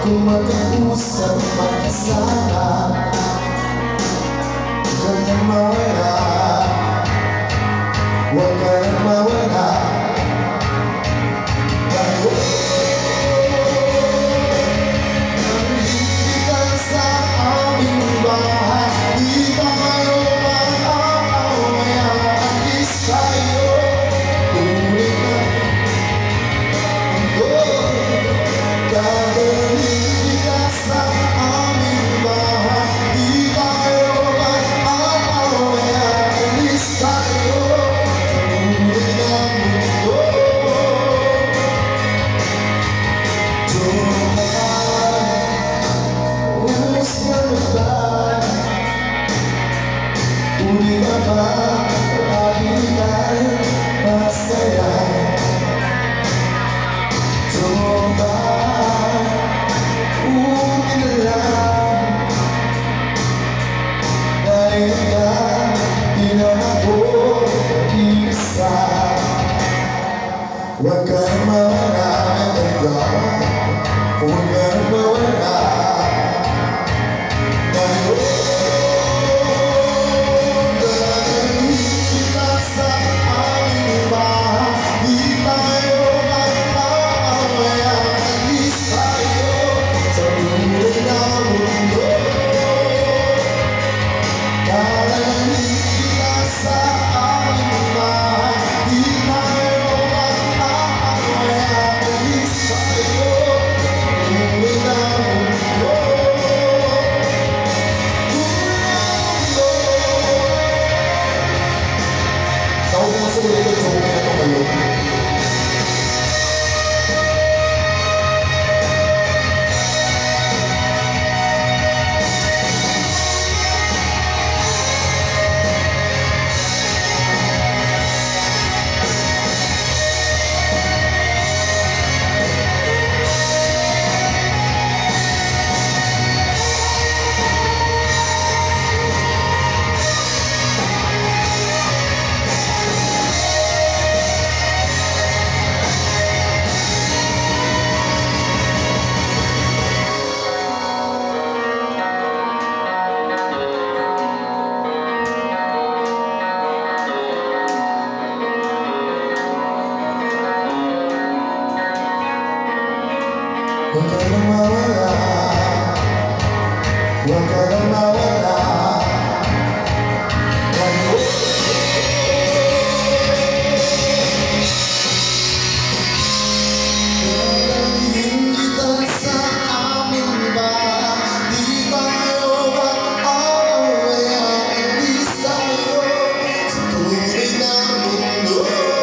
Kung mag-usap mag-isama, huwag kang mawala, huwag kang mawala. Nandito ka sa aming bahay, di ba kayo mag-aaway? Alis tayo, tuloy na mundo. Dadalhin ka sa aming bahay, di ba kayo mag-aaway? Alis tayo, tuloy na mundo. Uli ba ba, lagi tayo masaya? Tumba, uli na lang. Dahil ka, di na ako isa. Huwag kang mawala, huwag kang mawala. Huwag ka nang mawala, huwag ka nang mawala. Dadalhin kita sa aming bahay, di ba kayo mag-aaway? Alis tayo sa tunay na mundo.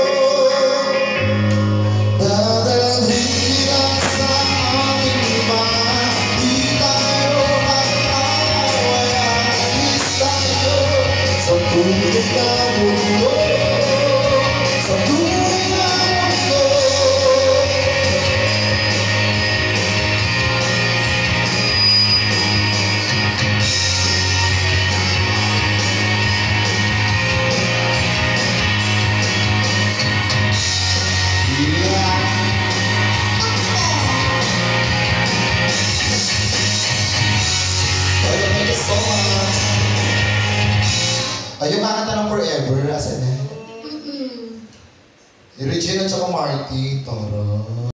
Dadalhin kita sa tunay na mundo, sa tunay na mundo. Thank you so much. Yung kakanta ng Forever, asan na? Si Regine at saka Marty, Toro.